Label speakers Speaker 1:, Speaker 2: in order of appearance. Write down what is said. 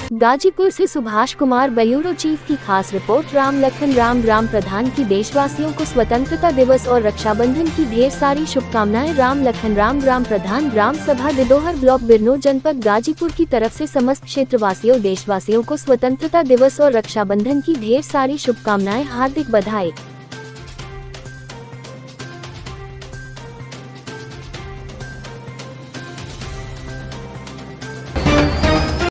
Speaker 1: गाजीपुर से Subhash Kumar bureau chief की खास रिपोर्ट। राम लखन राम ग्राम प्रधान की देशवासियों को स्वतंत्रता दिवस और रक्षाबंधन की ढेर सारी शुभकामनाएं। राम लखन राम ग्राम प्रधान ग्राम सभा दिदोहर ब्लॉक बिरनो जनपद गाजीपुर की तरफ से समस्त क्षेत्रवासियों देशवासियों को स्वतंत्रता दिवस और रक्षाबंधन की ढेर सारी शुभकामनाएं, हार्दिक बधाई।